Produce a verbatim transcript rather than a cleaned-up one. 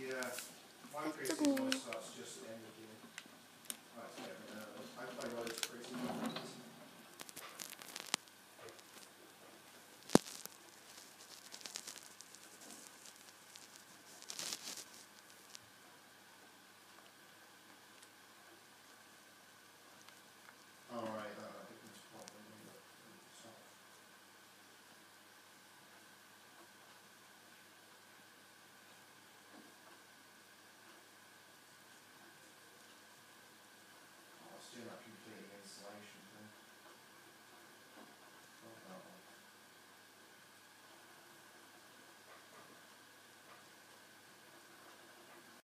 Yeah, my crazy Let's go. noise stuff's just ended here. Oh, it's better now. I play loads of crazy noise.